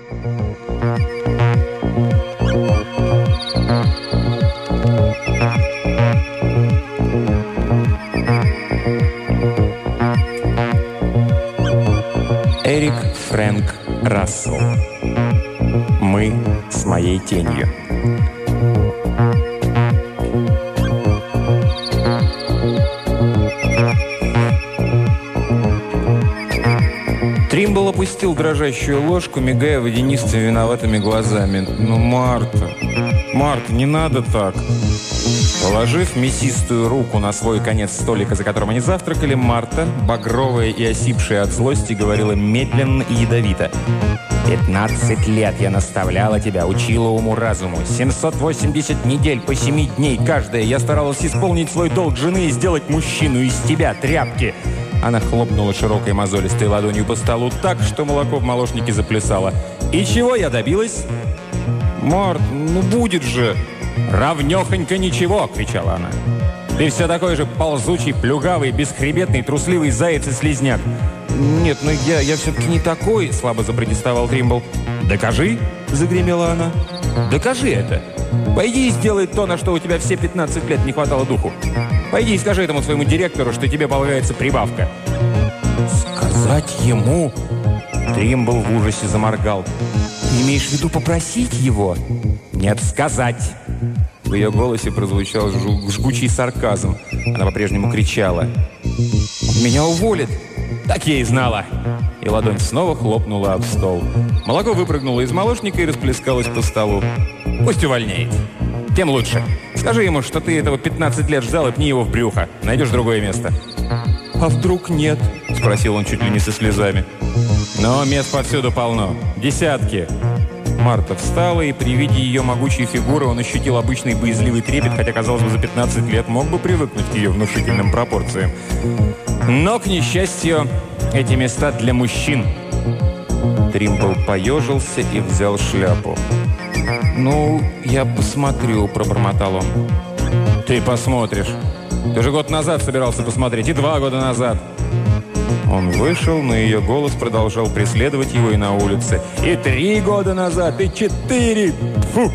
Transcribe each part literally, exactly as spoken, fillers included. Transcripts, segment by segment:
Эрик Фрэнк Рассел. Мы с моей тенью. Тримбл опустил дрожащую ложку, мигая водянистыми виноватыми глазами. «Ну, Марта, Марта, не надо так!» Положив мясистую руку на свой конец столика, за которым они завтракали, Марта, багровая и осипшая от злости, говорила медленно и ядовито. «Пятнадцать лет я наставляла тебя, учила уму-разуму. семьсот восемьдесят недель по семи дней каждая. Я старалась исполнить свой долг жены и сделать мужчину из тебя, тряпки!» Она хлопнула широкой мозолистой ладонью по столу так, что молоко в молочнике заплясало. «И чего я добилась?» «Март, ну будет же!» «Равнёхонько ничего!» – кричала она. «Ты все такой же ползучий, плюгавый, бесхребетный, трусливый заяц и слизняк!» «Нет, ну я, я все-таки не такой!» – слабо запротестовал Тримбл. «Докажи!» – загремела она. «Докажи это! Пойди и сделай то, на что у тебя все пятнадцать лет не хватало духу! Пойди и скажи этому своему директору, что тебе полагается прибавка!» «Сказать ему?» Тримбл в ужасе заморгал. «Ты имеешь в виду попросить его?» «Нет, сказать!» В ее голосе прозвучал жгучий сарказм. Она по-прежнему кричала. «Меня уволят!» «Так я и знала!» И ладонь снова хлопнула об стол. Молоко выпрыгнуло из молочника и расплескалось по столу. «Пусть увольняет. Тем лучше. Скажи ему, что ты этого пятнадцать лет ждал, и пни его в брюхо. Найдешь другое место». «А вдруг нет?» – спросил он чуть ли не со слезами. «Но мест повсюду полно. Десятки». Марта встала, и при виде ее могучей фигуры он ощутил обычный боязливый трепет, хотя, казалось бы, за пятнадцать лет мог бы привыкнуть к ее внушительным пропорциям. Но, к несчастью, эти места для мужчин. Тримбл поежился и взял шляпу. «Ну, я посмотрю», – пробормотал он. «Ты посмотришь. Ты же год назад собирался посмотреть, и два года назад». Он вышел, но ее голос продолжал преследовать его и на улице. «И три года назад, и четыре! Фу!»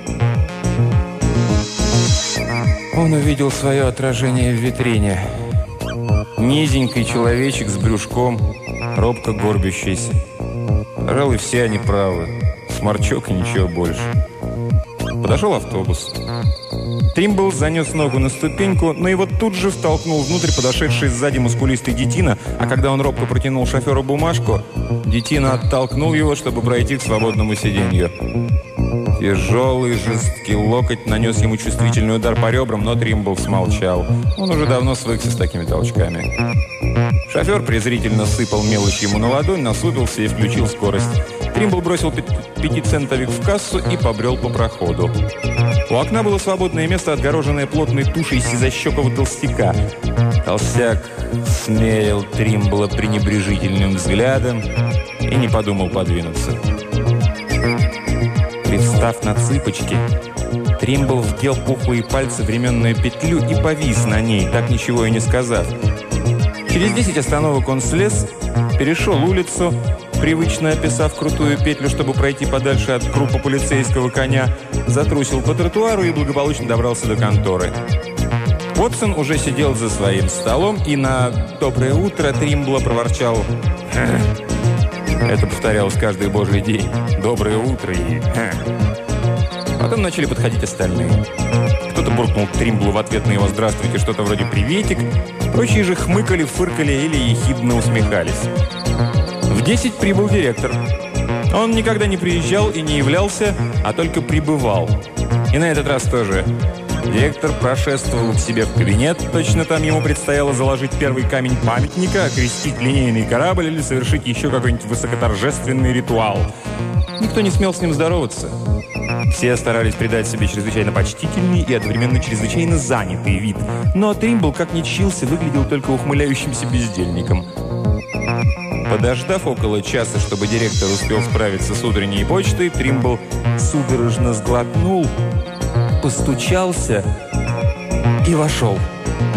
Он увидел свое отражение в витрине. Низенький человечек с брюшком, робко горбящийся. Пожалуй, все они правы. Сморчок и ничего больше. Подошел автобус. Тримбл занес ногу на ступеньку, но его тут же втолкнул внутрь подошедший сзади мускулистый детина, а когда он робко протянул шоферу бумажку, детина оттолкнул его, чтобы пройти к свободному сиденью. Тяжелый жесткий локоть нанес ему чувствительный удар по ребрам, но Тримбл смолчал. Он уже давно свыкся с такими толчками. Шофер презрительно сыпал мелочь ему на ладонь, насупился и включил скорость. Тримбл бросил пятицентовик в кассу и побрел по проходу. У окна было свободное место, отгороженное плотной тушей сизощекого толстяка. Толстяк смерил Тримбла пренебрежительным взглядом и не подумал подвинуться. Привстав на цыпочки, Тримбл вдел пухлые пальцы в ременную петлю и повис на ней, так ничего и не сказав. Через десять остановок он слез, перешел улицу, привычно описав крутую петлю, чтобы пройти подальше от крупа полицейского коня, затрусил по тротуару и благополучно добрался до конторы. Уотсон уже сидел за своим столом и на «доброе утро» Тримбла проворчал. Это повторялось каждый божий день. «Доброе утро» и Потом начали подходить остальные. Кто-то буркнул Тримблу в ответ на его «здравствуйте» что-то вроде «приветик». Прочие же хмыкали, фыркали или ехидно усмехались. В десять прибыл директор. Он никогда не приезжал и не являлся, а только прибывал. И на этот раз тоже. Директор прошествовал к себе в кабинет. Точно там ему предстояло заложить первый камень памятника, окрестить линейный корабль или совершить еще какой-нибудь высокоторжественный ритуал. Никто не смел с ним здороваться. Все старались придать себе чрезвычайно почтительный и одновременно чрезвычайно занятый вид. Но Тримбл, как ни чился, выглядел только ухмыляющимся бездельником. Подождав около часа, чтобы директор успел справиться с утренней почтой, Тримбл судорожно сглотнул, постучался и вошел.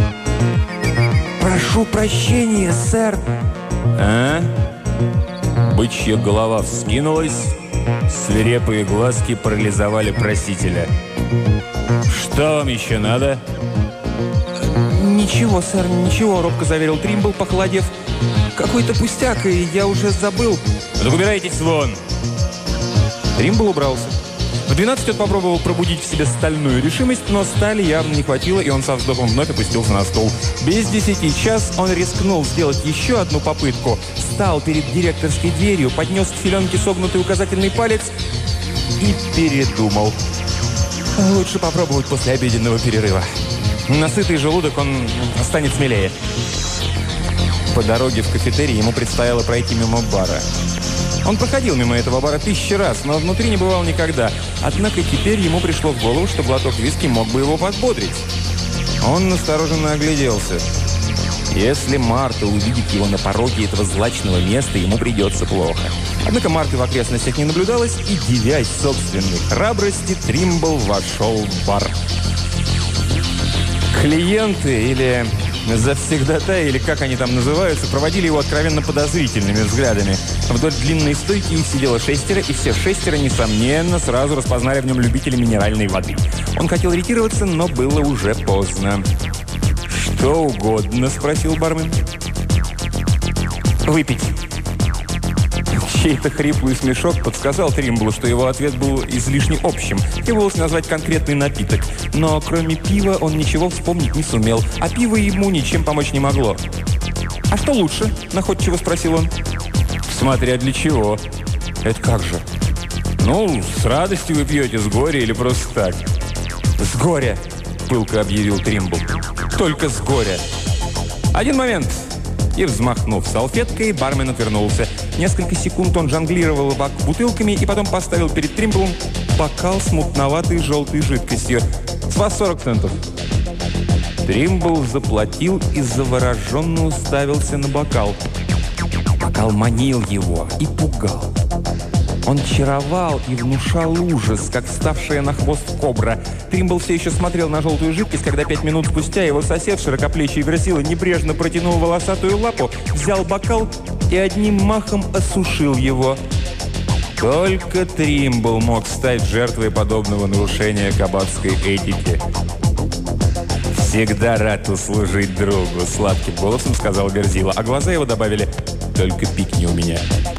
«Прошу прощения, сэр!» «А?» Бычья голова вскинулась, свирепые глазки парализовали просителя. «Что вам еще надо?» «Ничего, сэр, ничего», — робко заверил Тримбл, похолодев. «Какой-то пустяк, и я уже забыл». «Так убирайтесь вон!» Тримбл убрался. В двенадцать он попробовал пробудить в себе стальную решимость, но стали явно не хватило, и он со вздохом вновь опустился на стул. Без десяти час он рискнул сделать еще одну попытку. Встал перед директорской дверью, поднес к филенке согнутый указательный палец и передумал. Лучше попробовать после обеденного перерыва. На сытый желудок он станет смелее. По дороге в кафетерий ему предстояло пройти мимо бара. Он проходил мимо этого бара тысячи раз, но внутри не бывал никогда. Однако теперь ему пришло в голову, что глоток виски мог бы его подбодрить. Он настороженно огляделся. Если Марта увидит его на пороге этого злачного места, ему придется плохо. Однако Марты в окрестностях не наблюдалось, и, дивясь собственной храбрости, Тримбл вошел в бар. Клиенты или завсегдатаи, или как они там называются, проводили его откровенно подозрительными взглядами. Вдоль длинной стойки их сидело шестеро, и все шестеро, несомненно, сразу распознали в нем любителя минеральной воды. Он хотел ретироваться, но было уже поздно. «Что угодно?» – спросил бармен. «Выпить». Чей-то хриплый смешок подсказал Тримблу, что его ответ был излишне общим. Требовалось назвать конкретный напиток. Но кроме пива он ничего вспомнить не сумел, а пиво ему ничем помочь не могло. «А что лучше?» – находчиво спросил он. «Смотря для чего». «Это как же?» «Ну, с радостью вы пьете, с горя или просто так?» «С горя», – пылко объявил Тримбл. «Только с горя». «Один момент». И, взмахнув салфеткой, бармен отвернулся. Несколько секунд он жонглировал бак бутылками и потом поставил перед Тримблом бокал с мутноватой желтой жидкостью. «С вас сорок центов». Тримбл заплатил и завороженно уставился на бокал. Бокал манил его и пугал. Он чаровал и внушал ужас, как ставшая на хвост кобра. Тримбл все еще смотрел на желтую жидкость, когда пять минут спустя его сосед, широкоплечий Версила, небрежно протянул волосатую лапу, взял бокал и одним махом осушил его. Только Тримбл мог стать жертвой подобного нарушения кабацкой этики. «Всегда рад услужить другу», — сладким голосом сказал Верзила, а глаза его добавили: «Только пикни у меня».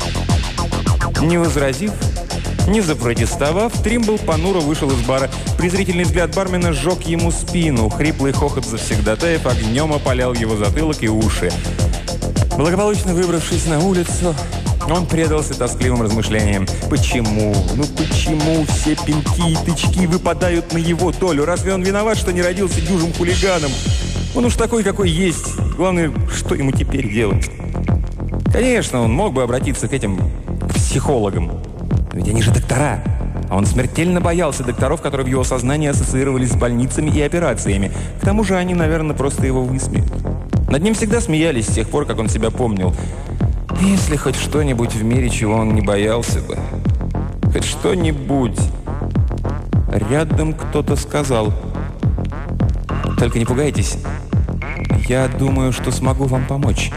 Не возразив, не запротестовав, Тримбл понуро вышел из бара. Презрительный взгляд бармена сжег ему спину. Хриплый хохот завсегдатаев огнем опалял его затылок и уши. Благополучно выбравшись на улицу, он предался тоскливым размышлениям. Почему? Ну почему все пинки и тычки выпадают на его долю? Разве он виноват, что не родился дюжим хулиганом? Он уж такой, какой есть. Главное, что ему теперь делать? Конечно, он мог бы обратиться к этим психологам. Ведь они же доктора. А он смертельно боялся докторов, которые в его сознании ассоциировались с больницами и операциями. К тому же они, наверное, просто его высмеют. Над ним всегда смеялись с тех пор, как он себя помнил. Если хоть что-нибудь в мире, чего он не боялся бы. Хоть что-нибудь. Рядом кто-то сказал: «Только не пугайтесь. Я думаю, что смогу вам помочь».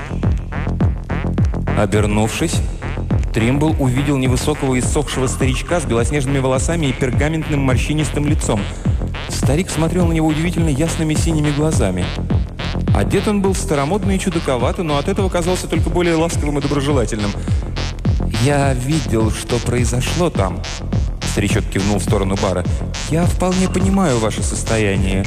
Обернувшись, Тримбл увидел невысокого иссохшего старичка с белоснежными волосами и пергаментным морщинистым лицом. Старик смотрел на него удивительно ясными синими глазами. Одет он был старомодно и чудаковато, но от этого казался только более ласковым и доброжелательным. «Я видел, что произошло там», — старичок кивнул в сторону бара. «Я вполне понимаю ваше состояние».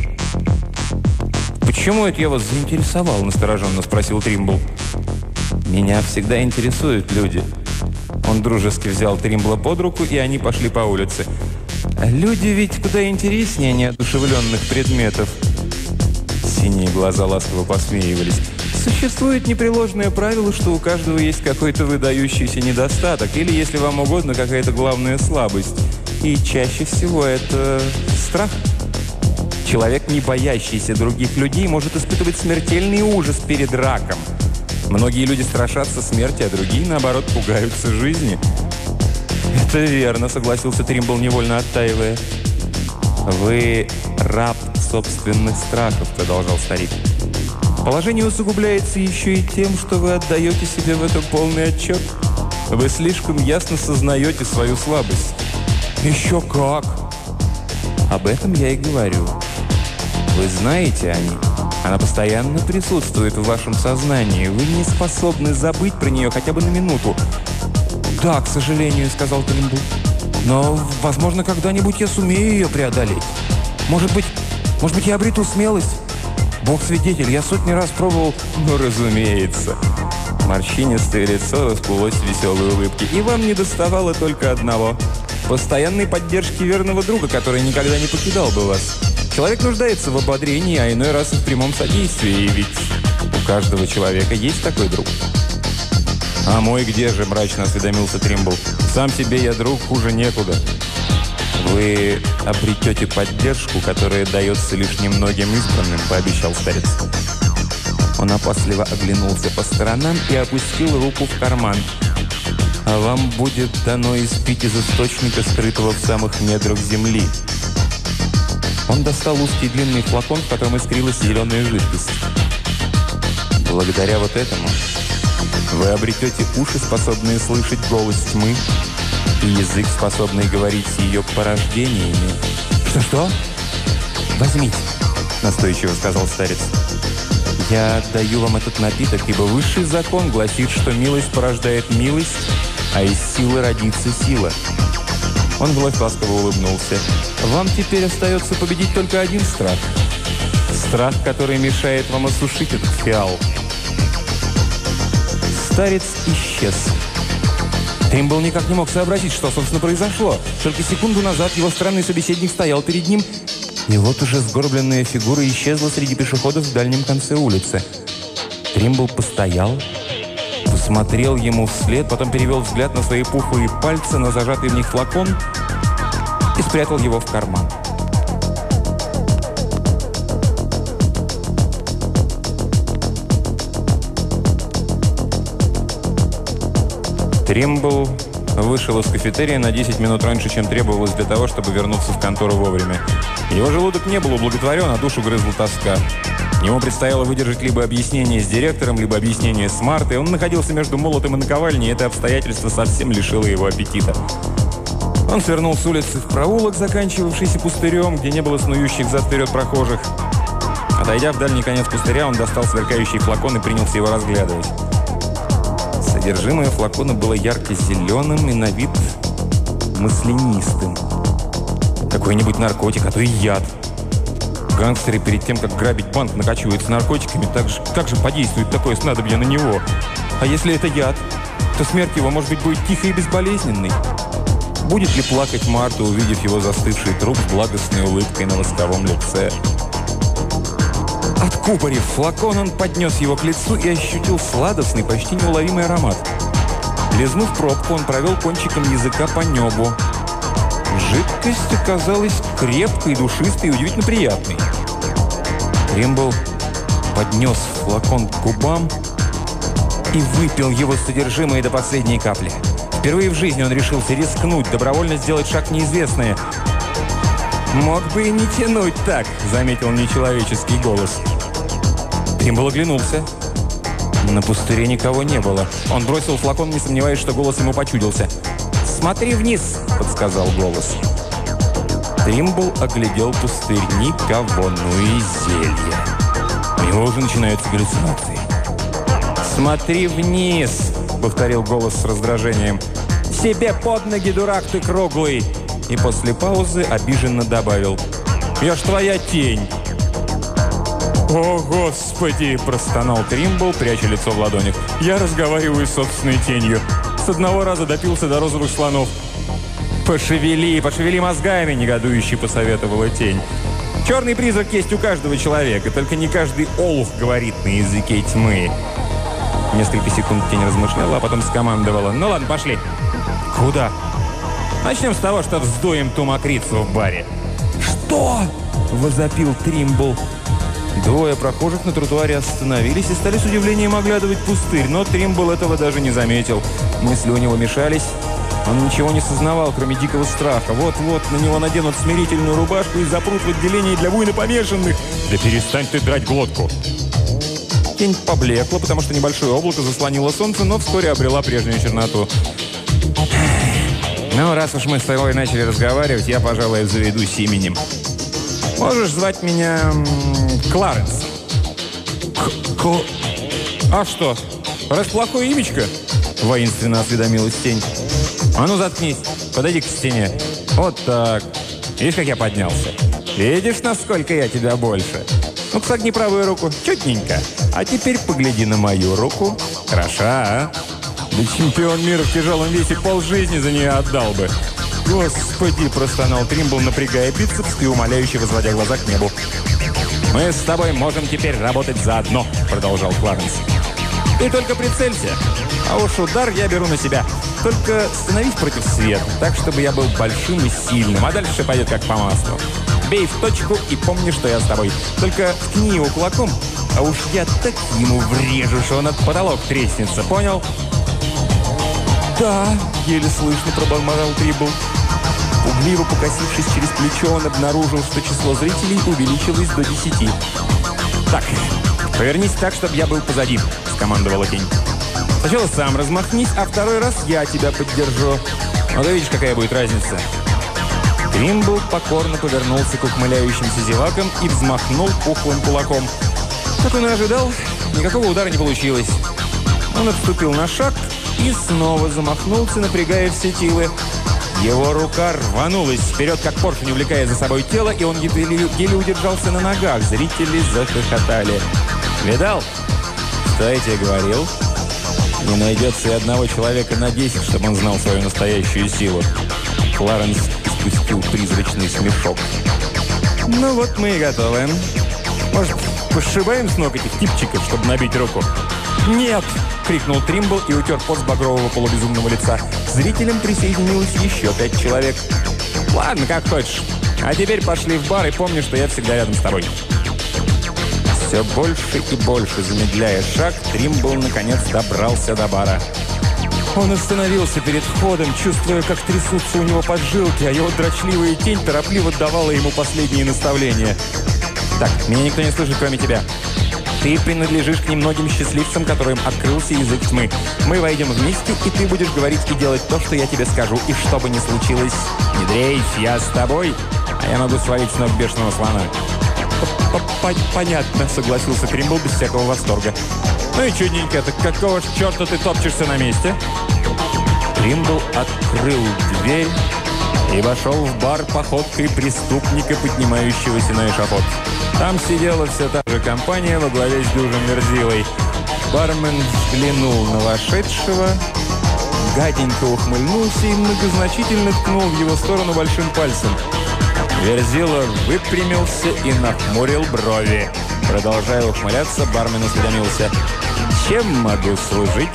«Почему это я вас заинтересовал?» — настороженно спросил Тримбл. «Меня всегда интересуют люди». Он дружески взял Тримбла под руку, и они пошли по улице. «Люди ведь куда интереснее неодушевленных предметов». Синие глаза ласково посмеивались. «Существует непреложное правило, что у каждого есть какой-то выдающийся недостаток, или, если вам угодно, какая-то главная слабость. И чаще всего это страх. Человек, не боящийся других людей, может испытывать смертельный ужас перед раком. Многие люди страшатся смерти, а другие, наоборот, пугаются жизни». «Это верно», — согласился Тримбл, невольно оттаивая. «Вы раб собственных страхов», — продолжал старик. «Положение усугубляется еще и тем, что вы отдаете себе в этом полный отчет. Вы слишком ясно сознаете свою слабость. Еще как! Об этом я и говорю. Вы знаете о ней. Она постоянно присутствует в вашем сознании. Вы не способны забыть про нее хотя бы на минуту. «Да, к сожалению», — сказал Тримбл. «Но, возможно, когда-нибудь я сумею ее преодолеть. Может быть, может быть, я обрету смелость? Бог свидетель, я сотни раз пробовал...» «Ну, разумеется». Морщинистое лицо расплылось в веселой улыбке. «И вам не доставало только одного. Постоянной поддержки верного друга, который никогда не покидал бы вас. Человек нуждается в ободрении, а иной раз и в прямом содействии. Ведь у каждого человека есть такой друг». «А мой где же?» – мрачно осведомился Тримбл. «Сам себе я друг, хуже некуда». «Вы обретете поддержку, которая дается лишь немногим избранным», – пообещал старец. Он опасливо оглянулся по сторонам и опустил руку в карман. «А вам будет дано испить из источника, скрытого в самых недрах земли». Он достал узкий длинный флакон, в котором искрилась зеленая жидкость. «Благодаря вот этому вы обретете уши, способные слышать голос тьмы, и язык, способный говорить с ее порождениями». «Что-что? Возьмите», — настойчиво сказал старец. «Я даю вам этот напиток, ибо высший закон гласит, что милость порождает милость, а из силы родится сила». Он вновь ласково улыбнулся. «Вам теперь остается победить только один страх. Страх, который мешает вам осушить этот фиал». Старец исчез. Тримбл никак не мог сообразить, что, собственно, произошло. Только секунду назад его странный собеседник стоял перед ним, и вот уже сгорбленная фигура исчезла среди пешеходов в дальнем конце улицы. Тримбл постоял, посмотрел ему вслед, потом перевел взгляд на свои пухлые пальцы, на зажатый в них флакон и спрятал его в карман. Тримбл вышел из кафетерия на десять минут раньше, чем требовалось для того, чтобы вернуться в контору вовремя. Его желудок не был ублаготворен, а душу грызла тоска. Ему предстояло выдержать либо объяснение с директором, либо объяснение с Мартой. Он находился между молотом и наковальней, и это обстоятельство совсем лишило его аппетита. Он свернул с улицы в проулок, заканчивавшийся пустырем, где не было снующих взад-вперед прохожих. Отойдя в дальний конец пустыря, он достал сверкающий флакон и принялся его разглядывать. Содержимое флакона было ярко-зеленым и на вид маслянистым. Какой-нибудь наркотик, а то и яд. Гангстеры перед тем, как грабить банк, накачиваются наркотиками. Так же, как же подействует такое снадобье на него? А если это яд, то смерть его, может быть, будет тихой и безболезненной. Будет ли плакать Марта, увидев его застывший труп с благостной улыбкой на восковом лице? Откупорив флакон, он поднес его к лицу и ощутил сладостный, почти неуловимый аромат. Лизнув пробку, он провел кончиком языка по небу. Жидкость оказалась крепкой, душистой и удивительно приятной. Тримбл поднес флакон к губам и выпил его содержимое до последней капли. Впервые в жизни он решился рискнуть, добровольно сделать шаг в неизвестное. «Мог бы и не тянуть так», — заметил нечеловеческий голос. Тримбл оглянулся. На пустыре никого не было. Он бросил флакон, не сомневаясь, что голос ему почудился. «Смотри вниз», — подсказал голос. Тримбл оглядел пустырь. Никого, ну и зелье. У него уже начинаются галлюцинации. «Смотри вниз», — повторил голос с раздражением. «Себе под ноги, дурак ты круглый!» И после паузы обиженно добавил: «Я ж твоя тень!» «О, Господи!» – простонал Тримбл, пряча лицо в ладонях. «Я разговариваю с собственной тенью. С одного раза допился до розовых слонов». «Пошевели, пошевели мозгами!» – негодующе посоветовала тень. «Черный призрак есть у каждого человека, только не каждый олух говорит на языке тьмы». Несколько секунд тень размышляла, а потом скомандовала: «Ну ладно, пошли». «Куда?» «Начнем с того, что вздуем ту мокрицу в баре». «Что?» – возопил Тримбл. Двое прохожих на тротуаре остановились и стали с удивлением оглядывать пустырь, но Тримбл этого даже не заметил. Мысли у него мешались. Он ничего не сознавал, кроме дикого страха. Вот-вот на него наденут смирительную рубашку и запрут в отделении для буйнопомешанных. «Да перестань ты драть глотку!» Тень поблекла, потому что небольшое облако заслонило солнце, но вскоре обрела прежнюю черноту. «Ну, раз уж мы с тобой начали разговаривать, я, пожалуй, заведусь именем. Можешь звать меня Кларенс». Ко... «А что, раз плохое имечко?» – воинственно осведомилась тень. «А ну, заткнись, подойди к стене. Вот так. Видишь, как я поднялся? Видишь, насколько я тебя больше? Ну-ка, согни правую руку. Чутненько. А теперь погляди на мою руку. Хороша, а? Да чемпион мира в тяжелом весе полжизни за нее отдал бы». «Господи!» – простонал Тримбл, напрягая бицепс и умоляюще возводя глаза к небу. «Мы с тобой можем теперь работать заодно», – продолжал Кларенс. «Ты только прицелься, а уж удар я беру на себя. Только становись против света, так, чтобы я был большим и сильным, а дальше пойдет как по маслу. Бей в точку и помни, что я с тобой. Только ткни его кулаком, а уж я так ему врежу, что он от потолок треснется, понял?» «Да», — еле слышно пробормотал Тримбл. Угливо покосившись через плечо, он обнаружил, что число зрителей увеличилось до десяти. «Так, повернись так, чтобы я был позади», — скомандовала тень. «Сначала сам размахнись, а второй раз я тебя поддержу. Ну, да видишь, какая будет разница». Тримбл покорно повернулся к ухмыляющимся зевакам и взмахнул пухлым кулаком. Как он и ожидал, никакого удара не получилось. Он отступил на шаг и снова замахнулся, напрягая все силы. Его рука рванулась вперед, как поршень, увлекая за собой тело, и он еле, еле удержался на ногах. Зрители захохотали. «Видал? Что я тебе говорил? Не найдется и одного человека на десять, чтобы он знал свою настоящую силу». Кларенс испустил призрачный смешок. «Ну вот мы и готовы. Может, пошибаем с ног этих типчиков, чтобы набить руку?» «Нет!» — крикнул Тримбл и утер пот с багрового полубезумного лица. К зрителям присоединилось еще пять человек. «Ладно, как хочешь. А теперь пошли в бар и помни, что я всегда рядом с тобой». Все больше и больше замедляя шаг, Тримбл наконец добрался до бара. Он остановился перед входом, чувствуя, как трясутся у него поджилки, а его дрочливая тень торопливо давала ему последние наставления. «Так, меня никто не слышит, кроме тебя. Ты принадлежишь к немногим счастливцам, которым открылся язык тьмы. Мы войдем вместе, и ты будешь говорить и делать то, что я тебе скажу. И что бы ни случилось, не дрейфь, я с тобой, а я могу свалить с ног бешеного слона». «Понятно», — согласился Тримбл без всякого восторга. «Ну и чудненько, так какого ж черта ты топчешься на месте?» Тримбл открыл дверь и вошел в бар походкой преступника, поднимающегося на эшафот. Там сидела вся та же компания во главе с дюжим Верзилой. Бармен взглянул на вошедшего, гаденько ухмыльнулся и многозначительно ткнул в его сторону большим пальцем. Верзила выпрямился и нахмурил брови. Продолжая ухмыляться, бармен осведомился: «Чем могу служить?»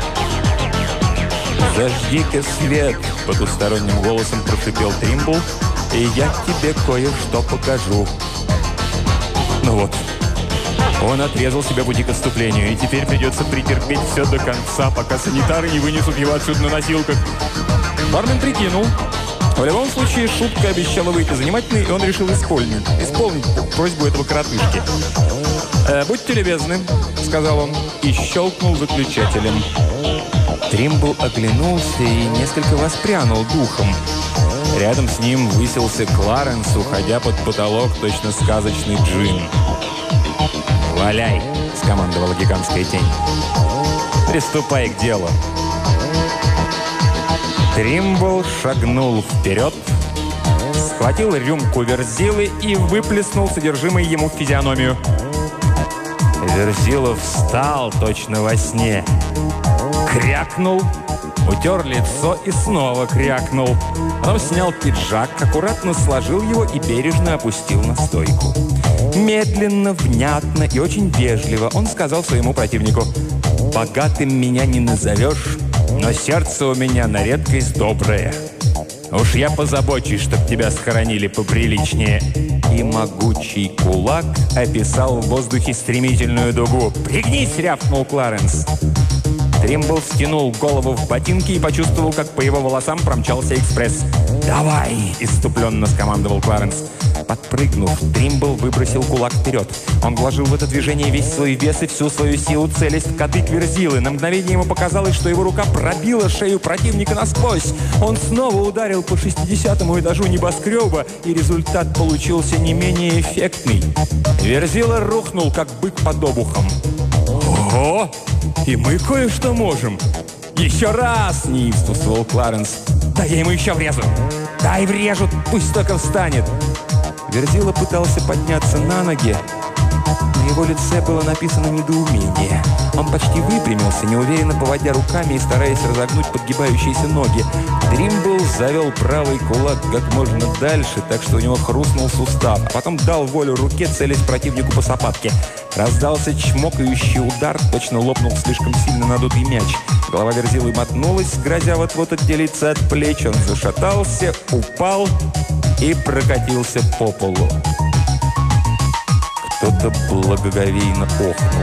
«Зажги-ка свет!» — потусторонним голосом прошипел Тримбл, «и я тебе кое-что покажу». Ну вот, он отрезал себе пути к отступлению, и теперь придется претерпеть все до конца, пока санитары не вынесут его отсюда на носилках. Бармен прикинул. В любом случае, шутка обещала выйти занимательной, и он решил исполнить, исполнить просьбу этого коротышки. «Э, «Будьте любезны», — сказал он, и щелкнул выключателем. Тримбл оглянулся и несколько воспрянул духом. Рядом с ним высился Кларенс, уходя под потолок, точно сказочный джин. «Валяй!» — скомандовала гигантская тень. «Приступай к делу!» Тримбл шагнул вперед, схватил рюмку Верзилы и выплеснул содержимое ему в физиономию. Верзила встал точно во сне. Крякнул, утер лицо и снова крякнул. Потом снял пиджак, аккуратно сложил его и бережно опустил на стойку. Медленно, внятно и очень вежливо он сказал своему противнику: «Богатым меня не назовешь, но сердце у меня на редкость доброе. Уж я позабочусь, чтоб тебя схоронили поприличнее». И могучий кулак описал в воздухе стремительную дугу. «Пригнись!» — рявкнул Кларенс. Тримбл стянул голову в ботинки и почувствовал, как по его волосам промчался экспресс. «Давай!» – исступленно скомандовал Кларенс. Подпрыгнув, Тримбл выбросил кулак вперед. Он вложил в это движение весь свой вес и всю свою силу, целясь в кадык Верзилы. На мгновение ему показалось, что его рука пробила шею противника насквозь. Он снова ударил по шестидесятому этажу небоскреба, и результат получился не менее эффектный. Верзила рухнул, как бык под обухом. «Ого! И мы кое-что можем!» «Еще раз!» – неистовствовал Кларенс. «Да я ему еще врежу! Дай врежу, пусть только встанет!» Верзила пытался подняться на ноги. На его лице было написано недоумение. Он почти выпрямился, неуверенно поводя руками и стараясь разогнуть подгибающиеся ноги. Тримбл завел правый кулак как можно дальше, так что у него хрустнул сустав, а потом дал волю руке, целясь противнику по сапатке. Раздался чмокающий удар, точно лопнул слишком сильно надутый мяч. Голова Верзилы мотнулась, грозя вот-вот отделиться от плеч. Он зашатался, упал и прокатился по полу. Кто-то благоговейно охнул.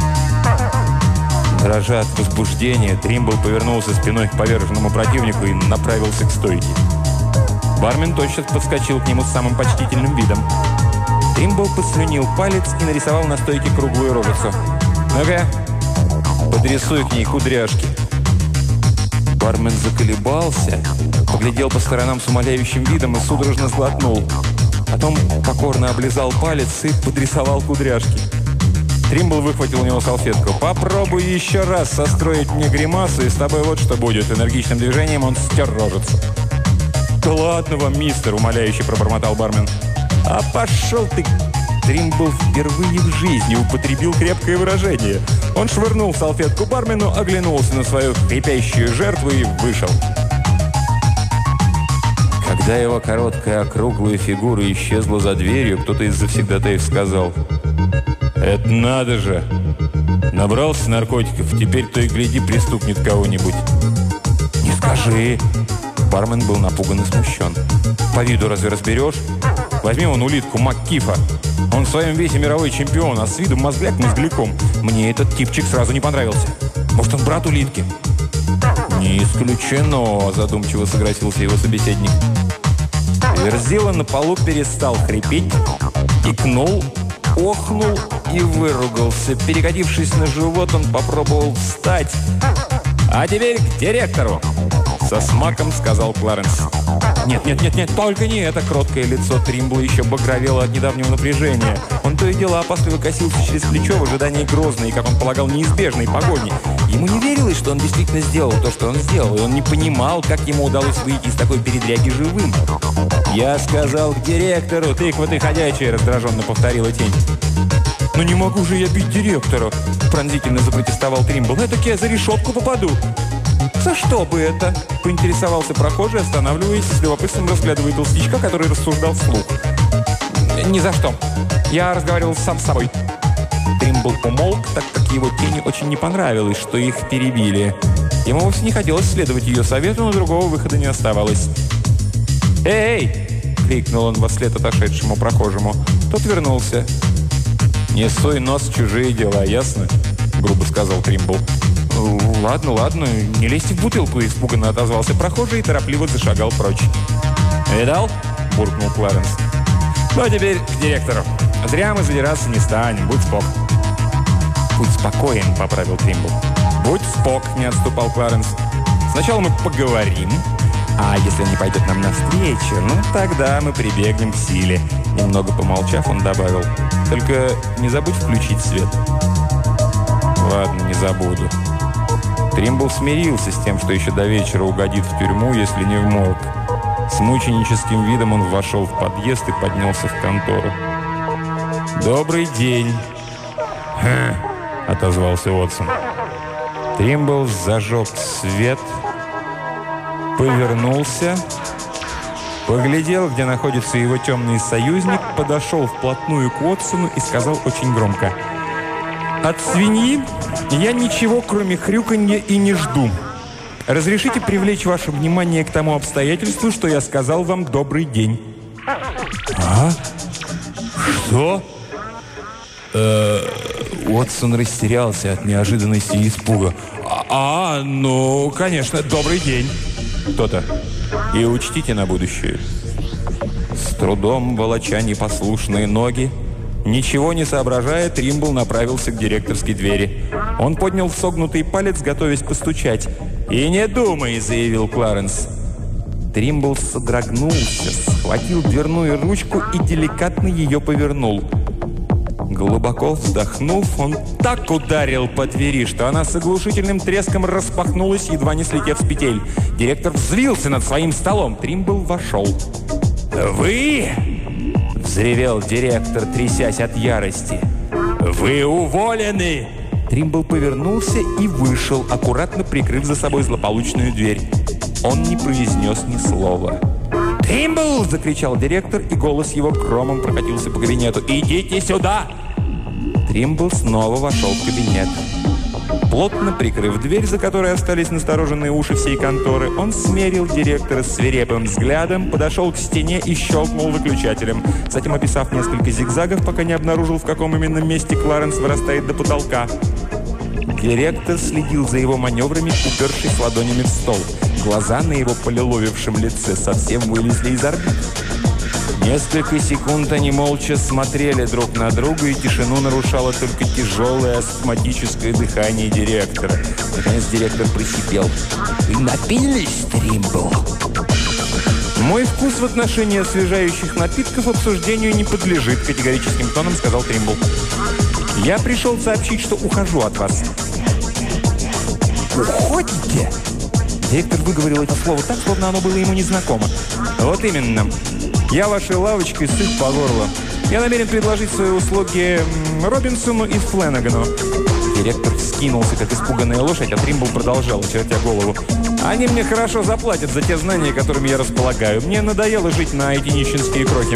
Дрожа от возбуждения, Тримбл повернулся спиной к поверженному противнику и направился к стойке. Бармен тотчас подскочил к нему с самым почтительным видом. Тримбл послюнил палец и нарисовал на стойке круглую рожицу. «Ну-ка, подрисуй к ней кудряшки». Бармен заколебался, поглядел по сторонам с умоляющим видом и судорожно сглотнул. Потом покорно облизал палец и подрисовал кудряшки. Тримбл выхватил у него салфетку. «Попробуй еще раз состроить мне гримасу, и с тобой вот что будет». Энергичным движением он стер рожицу. «Да ладно вам, мистер!» – умоляюще пробормотал бармен. «А пошел ты!» Тримбл впервые в жизни употребил крепкое выражение. Он швырнул салфетку бармену, оглянулся на свою хрипящую жертву и вышел. Когда его короткая округлая фигура исчезла за дверью, кто-то из завсегдатаев сказал: «Это надо же! Набрался наркотиков, теперь то и гляди пристукнет кого-нибудь». «Не скажи!» Бармен был напуган и смущен. «По виду разве разберешь? Возьми вон улитку МакКифа. Он в своем весе мировой чемпион, а с виду мозгляк мозгляком. Мне этот типчик сразу не понравился. Может, он брат улитки?» «Не исключено», – задумчиво согласился его собеседник. Верзила на полу перестал хрипеть, икнул, охнул и выругался. Перекатившись на живот, он попробовал встать. «А теперь к директору!» – со смаком сказал Кларенс. «Нет, нет, нет, нет, только не это!» Кроткое лицо Тримбла еще багровело от недавнего напряжения. Он то и дело опасливо косился через плечо в ожидании грозной, как он полагал, неизбежной погони. Ему не верилось, что он действительно сделал то, что он сделал, и он не понимал, как ему удалось выйти из такой передряги живым. «Я сказал к директору, тыква ты ходячая!» – раздраженно повторила тень. «Ну не могу же я бить директора!» – пронзительно запротестовал Тримбл. «Этак я за решетку попаду!» «За что бы это?» – поинтересовался прохожий, останавливаясь, с любопытством разглядывая толстячка, который рассуждал вслух. «Ни за что. Я разговаривал сам с собой». Тримбл умолк, так как его тени очень не понравилось, что их перебили. Ему вовсе не хотелось следовать ее совету, но другого выхода не оставалось. «Эй!» – крикнул он вслед отошедшему прохожему. Тот вернулся. «Не суй нос в чужие дела, ясно?» – грубо сказал Тримбл. «Ладно, ладно, не лезьте в бутылку», – испуганно отозвался прохожий и торопливо зашагал прочь. «Видал?» – буркнул Кларенс. «Ну, а теперь к директору. Зря мы задираться не станем, будь спок». «Будь спокоен», – поправил Тримбл. «Будь спок», – не отступал Кларенс. «Сначала мы поговорим, а если он не пойдет нам навстречу, ну, тогда мы прибегнем к силе». Немного помолчав, он добавил: «Только не забудь включить свет». «Ладно, не забуду». Тримбл смирился с тем, что еще до вечера угодит в тюрьму, если не в морг. С мученическим видом он вошел в подъезд и поднялся в контору. «Добрый день!» «Хм!» – отозвался Уотсон. Тримбл зажег свет, повернулся, поглядел, где находится его темный союзник, подошел вплотную к Уотсону и сказал очень громко: «От свиньи я ничего, кроме хрюканья, и не жду. Разрешите привлечь ваше внимание к тому обстоятельству, что я сказал вам добрый день». «А? Что?» Уотсон растерялся от неожиданности и испуга. «А, А, ну, конечно, добрый день. То-то. И учтите на будущее. С трудом волоча непослушные ноги, ничего не соображая, Тримбл направился к директорской двери. Он поднял согнутый палец, готовясь постучать. «И не думай», — заявил Кларенс. Тримбл содрогнулся, схватил дверную ручку и деликатно ее повернул. Глубоко вздохнув, он так ударил по двери, что она с оглушительным треском распахнулась, едва не слетев с петель. Директор взвился над своим столом. Тримбл вошел. «Вы?» – взревел директор, трясясь от ярости. «Вы уволены!» Тримбл повернулся и вышел, аккуратно прикрыв за собой злополучную дверь. Он не произнес ни слова. «Тримбл!» – закричал директор, и голос его громом прокатился по кабинету. «Идите сюда!» Тримбл снова вошел в кабинет. Плотно прикрыв дверь, за которой остались настороженные уши всей конторы, он смерил директора свирепым взглядом, подошел к стене и щелкнул выключателем. Затем, описав несколько зигзагов, пока не обнаружил, в каком именно месте Кларенс вырастает до потолка. Директор следил за его маневрами, упершись ладонями в стол. Глаза на его полиловившем лице совсем вылезли из орбит. Несколько секунд они молча смотрели друг на друга, и тишину нарушало только тяжелое астматическое дыхание директора. Наконец директор просипел. «Вы напились, Тримбл?» «Мой вкус в отношении освежающих напитков обсуждению не подлежит», — категорическим тоном сказал Тримбл. «Я пришел сообщить, что ухожу от вас». «Уходите?» Директор выговорил это слово так, словно оно было ему незнакомо. «Вот именно. Я вашей лавочкой сыт по горло. Я намерен предложить свои услуги Робинсону и Фленагану». Директор вскинулся, как испуганная лошадь, а Тримбл продолжал, чертя голову. «Они мне хорошо заплатят за те знания, которыми я располагаю. Мне надоело жить на эти нищенские крохи».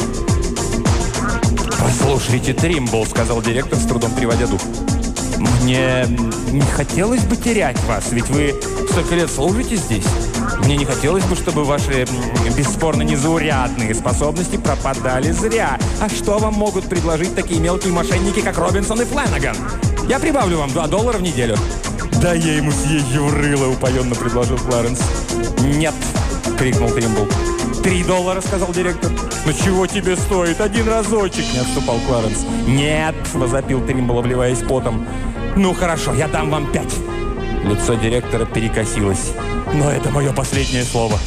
«Послушайте, Тримбл», — сказал директор, с трудом приводя дух. «Мне не хотелось бы терять вас, ведь вы столько лет служите здесь. Мне не хотелось бы, чтобы ваши бесспорно незаурядные способности пропадали зря. А что вам могут предложить такие мелкие мошенники, как Робинсон и Фленаган? Я прибавлю вам два доллара в неделю». «Да я ему съезжу в рыло», — упоенно предложил Кларенс. «Нет», — крикнул Тримбл. «Три доллара», — сказал директор. «Ну чего тебе стоит? Один разочек», — не отступал Кларенс. «Нет», — возопил Тримбл, обливаясь потом. «Ну хорошо, я дам вам пять». Лицо директора перекосилось. «Но это мое последнее слово».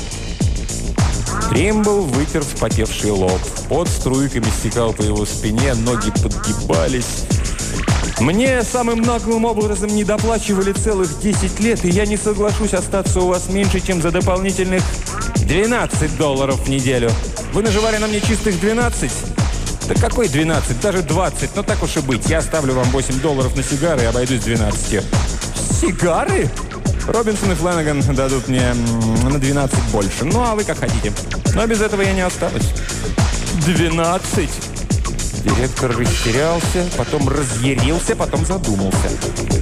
Тримбл вытер вспотевший лоб. Пот струйками стекал по его спине, ноги подгибались. «Мне самым наглым образом не доплачивали целых десять лет, и я не соглашусь остаться у вас меньше, чем за дополнительных двенадцать долларов в неделю. Вы наживали на мне чистых двенадцать? Да какой двенадцать? Даже двадцать. Но так уж и быть. Я оставлю вам восемь долларов на сигары и обойдусь двенадцатью». «Сигары?» Робинсон и Фленаган дадут мне на двенадцать больше. Ну, а вы как хотите. Но без этого я не останусь». «двенадцать?» Директор растерялся, потом разъярился, потом задумался.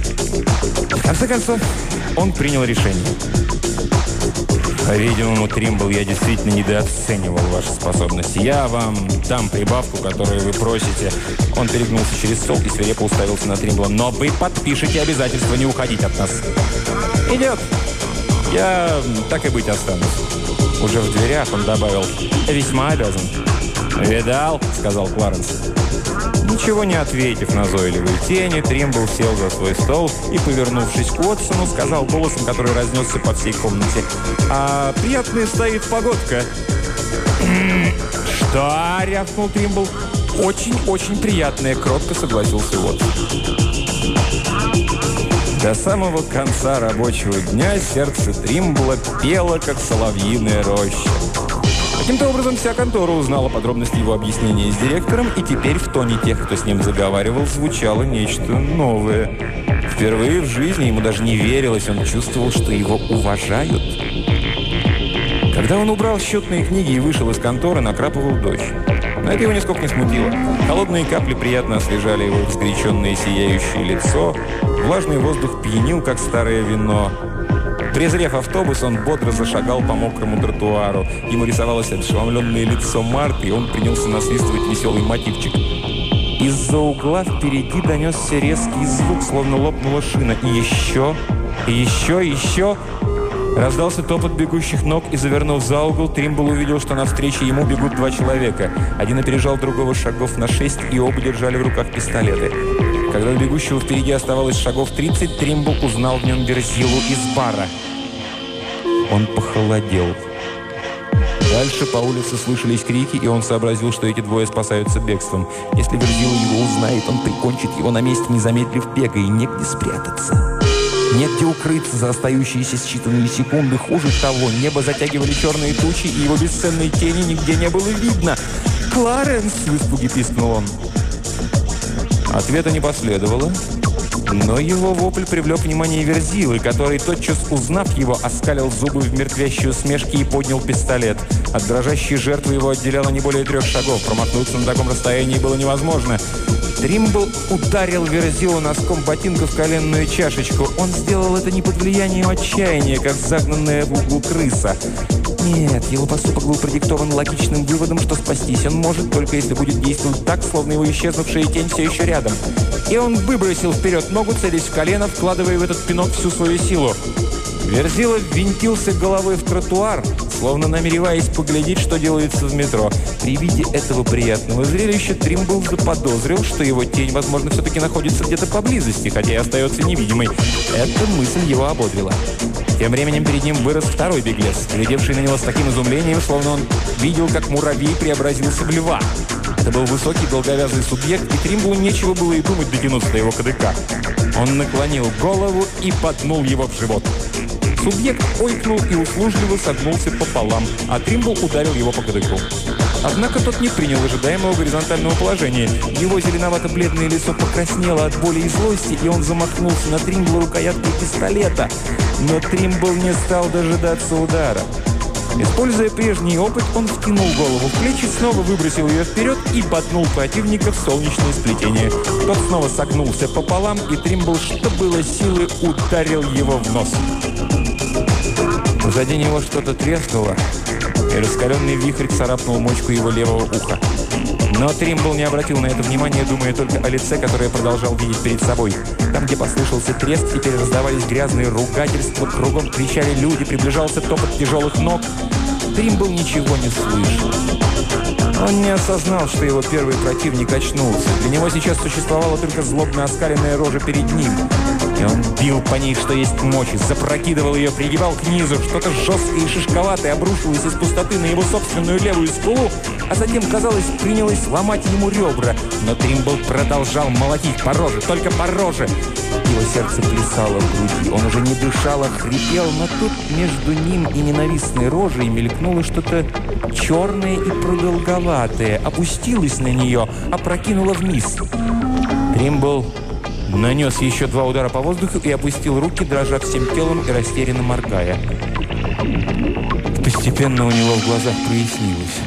В конце концов, он принял решение. «По-видимому, Тримбл, я действительно недооценивал ваши способности. Я вам дам прибавку, которую вы просите». Он перегнулся через стол и свирепо уставился на Тримбла. «Но вы подпишете обязательство не уходить от нас». «Идет. Я, так и быть, останусь». Уже в дверях он добавил: «Весьма обязан». «Видал?» — сказал Кларенс. Ничего не ответив назойливой тени, Тримбл сел за свой стол и, повернувшись к Уотсону, сказал голосом, который разнесся по всей комнате: «А приятная стоит погодка». «Что?» — рявкнул Тримбл. «Очень-очень приятная», — кротко согласился Уотсон. До самого конца рабочего дня сердце Тримбла пело, как соловьиная роща. Каким-то образом вся контора узнала подробности его объяснения с директором, и теперь в тоне тех, кто с ним заговаривал, звучало нечто новое. Впервые в жизни ему даже не верилось, он чувствовал, что его уважают. Когда он убрал счетные книги и вышел из конторы, накрапывал дождь. Но это его нисколько не смутило. Холодные капли приятно освежали его разгоряченное сияющее лицо. Влажный воздух пьянил, как старое вино. Презрев автобус, он бодро зашагал по мокрому тротуару. Ему рисовалось ошеломленное лицо Марты, и он принялся насвистывать веселый мотивчик. Из-за угла впереди донесся резкий звук, словно лопнула шина. И еще, И еще, еще... Раздался топот бегущих ног, и, завернув за угол, Тримбл увидел, что навстречу ему бегут два человека. Один опережал другого шагов на шесть, и оба держали в руках пистолеты. Когда у бегущего впереди оставалось шагов тридцать, Тримбл узнал в нем Верзилу из бара. Он похолодел. Дальше по улице слышались крики, и он сообразил, что эти двое спасаются бегством. Если Верзила его узнает, он прикончит его на месте, не замедлив бега, и негде спрятаться. Негде укрыться за остающиеся считанные секунды. Хуже того, небо затягивали черные тучи, и его бесценной тени нигде не было видно. «Кларенс!» – в испуге пискнул он. Ответа не последовало, но его вопль привлек внимание Верзилы, который, тотчас узнав его, оскалил зубы в мертвящей усмешке и поднял пистолет. От дрожащей жертвы его отделяло не более трех шагов. Промахнуться на таком расстоянии было невозможно. Тримбл ударил Верзилу носком ботинка в коленную чашечку. Он сделал это не под влиянием отчаяния, как загнанная в угол крыса. Нет, его поступок был продиктован логичным выводом, что спастись он может, только если будет действовать так, словно его исчезнувшая тень все еще рядом. И он выбросил вперед ногу, целясь в колено, вкладывая в этот пинок всю свою силу. Верзила ввинтился головой в тротуар, словно намереваясь поглядеть, что делается в метро. При виде этого приятного зрелища Тримбл заподозрил, что его тень, возможно, все-таки находится где-то поблизости, хотя и остается невидимой. Эта мысль его ободрила. Тем временем перед ним вырос второй беглец, глядевший на него с таким изумлением, словно он видел, как муравей преобразился в льва. Это был высокий, долговязый субъект, и Тримблу нечего было и думать дотянуться до его кадыка. Он наклонил голову и поднул его в живот. Субъект ойкнул и услужливо согнулся пополам, а Тримбл ударил его по кадыку. Однако тот не принял ожидаемого горизонтального положения. Его зеленовато-бледное лицо покраснело от боли и злости, и он замахнулся на Тримбла рукояткой пистолета. Но Тримбл не стал дожидаться удара. Используя прежний опыт, он втянул голову в плечи, снова выбросил ее вперед и боднул противника в солнечное сплетение. Тот снова согнулся пополам, и Тримбл, что было силы, ударил его в нос. Позади него что-то треснуло, и раскаленный вихрь царапнул мочку его левого уха. Но Тримбл не обратил на это внимания, думая только о лице, которое продолжал видеть перед собой. Там, где послышался треск, теперь раздавались грязные ругательства, кругом кричали люди, приближался топот тяжелых ног. Тримбл ничего не слышал. Он не осознал, что его первый противник очнулся. Для него сейчас существовала только злобно оскаленная рожа перед ним. И он бил по ней, что есть мочи, запрокидывал ее, пригибал к низу. Что-то жесткое и шишковатое обрушилось из пустоты на его собственную левую скулу, а затем, казалось, принялось ломать ему ребра. Но Тримбл продолжал молотить по роже, только по роже. Его сердце плясало в груди, он уже не дышал, а хрипел, но тут между ним и ненавистной рожей мелькнуло что-то черное и продолговатое, опустилось на нее, опрокинуло вниз. Тримбл нанес еще два удара по воздуху и опустил руки, дрожа всем телом и растерянно моргая. Постепенно у него в глазах прояснилось.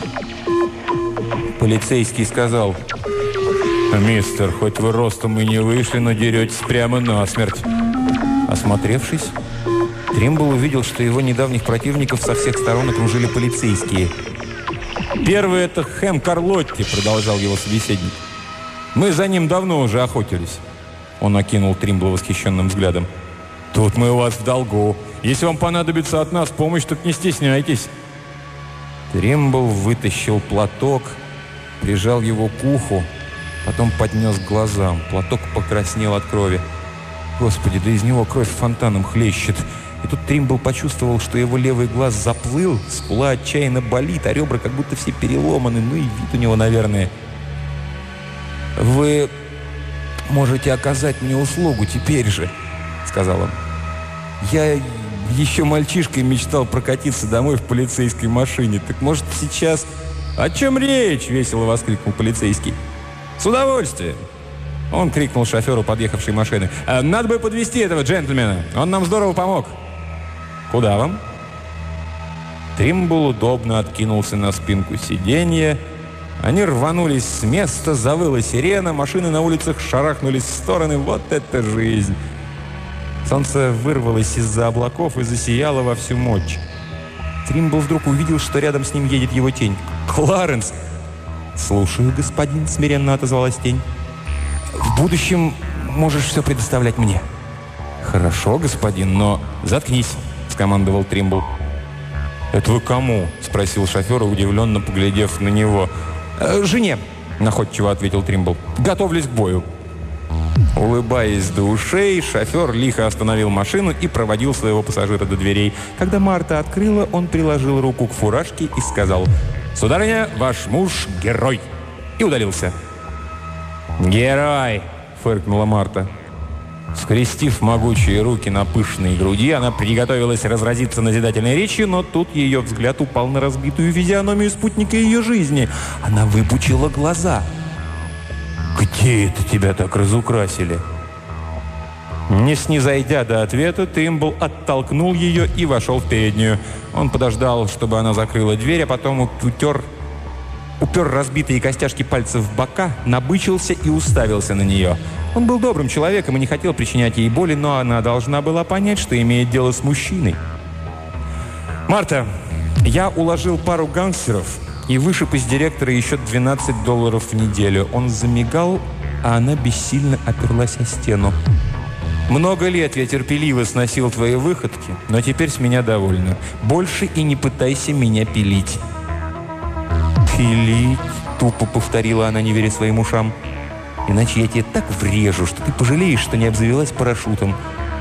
Полицейский сказал: «Мистер, хоть вы ростом и не вышли, но деретесь прямо насмерть». Осмотревшись, Тримбл увидел, что его недавних противников со всех сторон окружили полицейские. «Первый – это Хэм Карлотти», – продолжал его собеседник. «Мы за ним давно уже охотились». Он окинул Тримбла восхищенным взглядом. «Тут мы у вас в долгу. Если вам понадобится от нас помощь, так не стесняйтесь». Тримбл вытащил платок, прижал его к уху, потом поднес к глазам. Платок покраснел от крови. Господи, да из него кровь фонтаном хлещет. И тут Тримбл почувствовал, что его левый глаз заплыл, скула отчаянно болит, а ребра как будто все переломаны. Ну и вид у него, наверное. «Вы можете оказать мне услугу теперь же», — сказал он. «Я еще мальчишкой мечтал прокатиться домой в полицейской машине. Так может сейчас...» «О чем речь?» — весело воскликнул полицейский. «С удовольствием!» Он крикнул шоферу подъехавшей машины. «Надо бы подвезти этого джентльмена. Он нам здорово помог». «Куда вам?» Тримбл удобно откинулся на спинку сиденья. Они рванулись с места, завыла сирена, машины на улицах шарахнулись в стороны. Вот это жизнь! Солнце вырвалось из-за облаков и засияло во всю мощь. Тримбл вдруг увидел, что рядом с ним едет его тень. «Кларенс!» «Слушаю, господин», — смиренно отозвалась тень. «В будущем можешь все предоставлять мне». «Хорошо, господин, но заткнись», — скомандовал Тримбл. «Это вы кому?» — спросил шофер, удивленно поглядев на него. «Э, «Жене», — находчиво ответил Тримбл. «Готовлюсь к бою». Улыбаясь до ушей, шофер лихо остановил машину и проводил своего пассажира до дверей. Когда Марта открыла, он приложил руку к фуражке и сказал: «Сударыня, ваш муж – герой!» и удалился. «Герой!» – фыркнула Марта. Скрестив могучие руки на пышной груди, она приготовилась разразиться назидательной речью, но тут ее взгляд упал на разбитую физиономию спутника ее жизни. Она выпучила глаза. «Где это тебя так разукрасили?» Не снизойдя до ответа, Тримбл оттолкнул ее и вошел в переднюю. Он подождал, чтобы она закрыла дверь, а потом утер, упер разбитые костяшки пальцев в бока, набычился и уставился на нее. Он был добрым человеком и не хотел причинять ей боли, но она должна была понять, что имеет дело с мужчиной. «Марта, я уложил пару гангстеров и вышиб из директора еще двенадцать долларов в неделю». Он замигал, а она бессильно оперлась о стену. «Много лет я терпеливо сносил твои выходки, но теперь с меня довольно. Больше и не пытайся меня пилить». «Пилить?» – тупо повторила она, не веря своим ушам. «Иначе я тебе так врежу, что ты пожалеешь, что не обзавелась парашютом».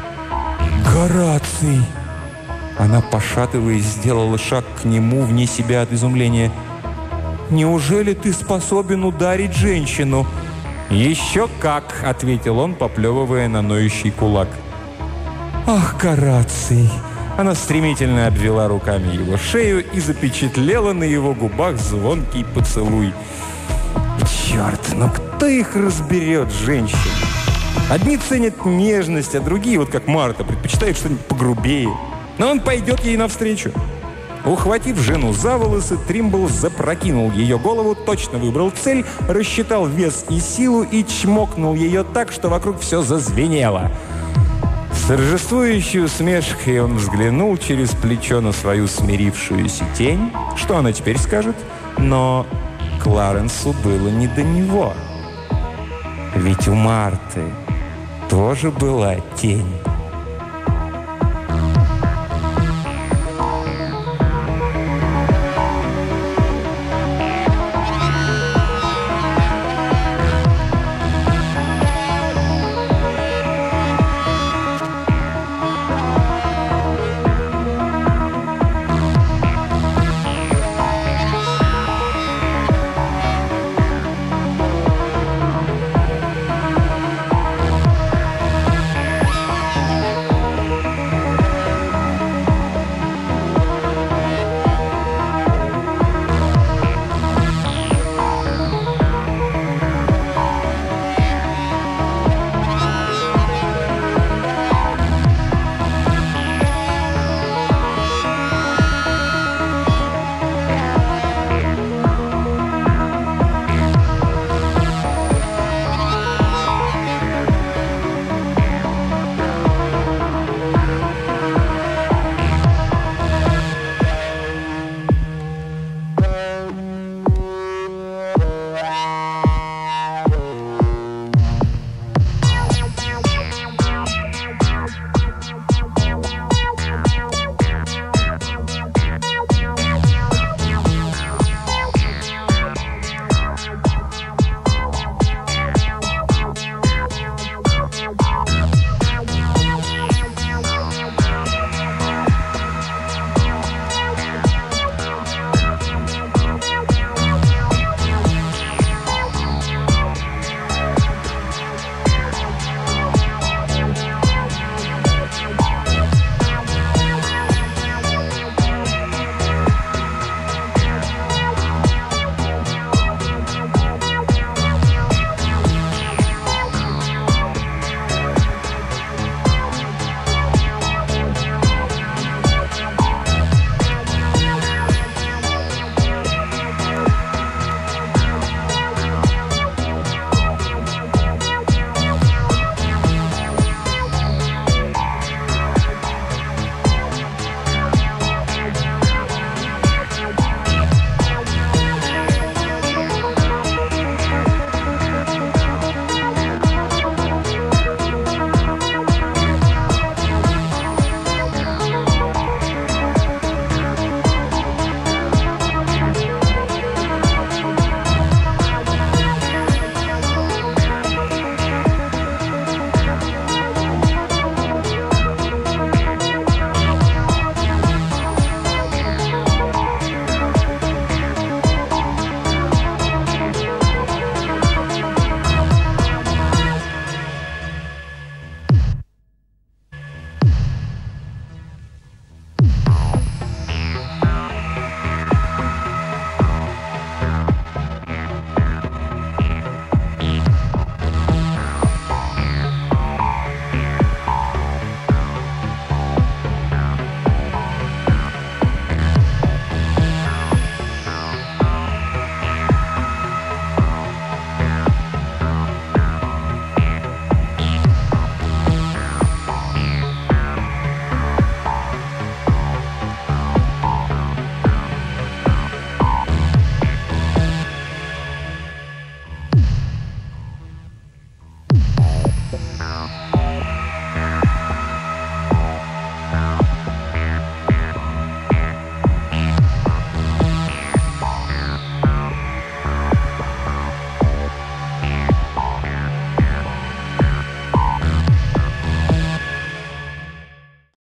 «Гораций!» Она, пошатываясь, сделала шаг к нему вне себя от изумления. «Неужели ты способен ударить женщину?» «Еще как!» – ответил он, поплевывая на ноющий кулак. «Ах, Гораций!» Она стремительно обвела руками его шею и запечатлела на его губах звонкий поцелуй. «Черт, ну кто их разберет, женщин? Одни ценят нежность, а другие, вот как Марта, предпочитают что-нибудь погрубее. Но он пойдет ей навстречу». Ухватив жену за волосы, Тримбл запрокинул ее голову, точно выбрал цель, рассчитал вес и силу и чмокнул ее так, что вокруг все зазвенело. С торжествующей усмешкой он взглянул через плечо на свою смирившуюся тень. Что она теперь скажет? Но Кларенсу было не до него. Ведь у Марты тоже была тень.